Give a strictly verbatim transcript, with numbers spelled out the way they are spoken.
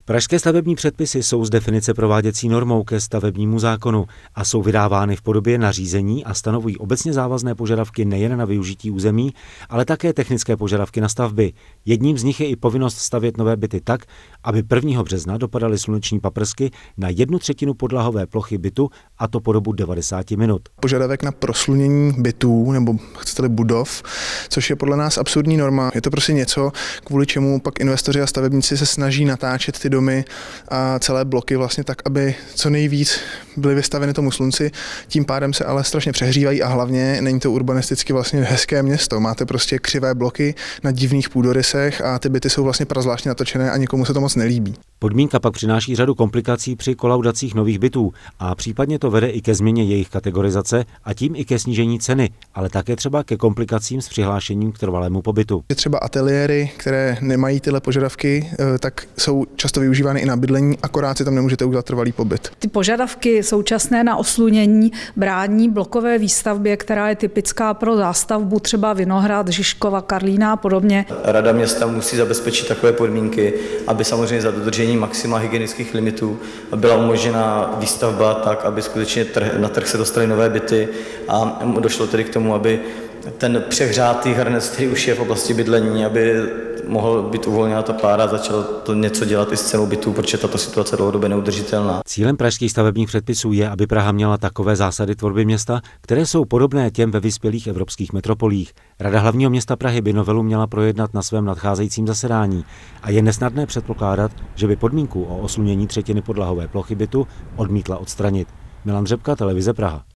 Pražské stavební předpisy jsou z definice prováděcí normou ke stavebnímu zákonu a jsou vydávány v podobě nařízení a stanovují obecně závazné požadavky nejen na využití území, ale také technické požadavky na stavby. Jedním z nich je i povinnost stavět nové byty tak, aby prvního března dopadaly sluneční paprsky na jednu třetinu podlahové plochy bytu, a to po dobu devadesát minut. Požadavek na proslunění bytů nebo chcete-li budov, což je podle nás absurdní norma. Je to prostě něco, kvůli čemu pak investoři a stavebníci se snaží natáčet ty domy a celé bloky vlastně tak, aby co nejvíc byly vystaveny tomu slunci. Tím pádem se ale strašně přehřívají a hlavně není to urbanisticky vlastně hezké město. Máte prostě křivé bloky na divných půdorysech a ty byty jsou vlastně prazvláštně natočené a nikomu se to moc nelíbí. Podmínka pak přináší řadu komplikací při kolaudacích nových bytů a případně to vede i ke změně jejich kategorizace a tím i ke snížení ceny, ale také třeba ke komplikacím s přihlášením k trvalému pobytu. Třeba ateliéry, které nemají tyhle požadavky, tak jsou často využívány i na bydlení, akorát si tam nemůžete udělat trvalý pobyt. Ty požadavky současné na oslunění brání blokové výstavbě, která je typická pro zástavbu třeba Vinohrad, Žižkova, Karlína a podobně. Rada města musí zabezpečit takové podmínky, aby samozřejmě za dodržení maxima hygienických limitů byla umožněna výstavba tak, aby skutečně trh, na trh se dostaly nové byty a došlo tedy k tomu, aby ten přehřátý hrnec, který už je v oblasti bydlení, aby mohl být uvolněna ta pára, začalo to něco dělat i s cenou bytů, protože tato situace dlouhodobě neudržitelná. Cílem pražských stavebních předpisů je, aby Praha měla takové zásady tvorby města, které jsou podobné těm ve vyspělých evropských metropolích. Rada hlavního města Prahy by novelu měla projednat na svém nadcházejícím zasedání a je nesnadné předpokládat, že by podmínku o oslunění třetiny podlahové plochy bytu odmítla odstranit. Milan Řepka, Televize Praha.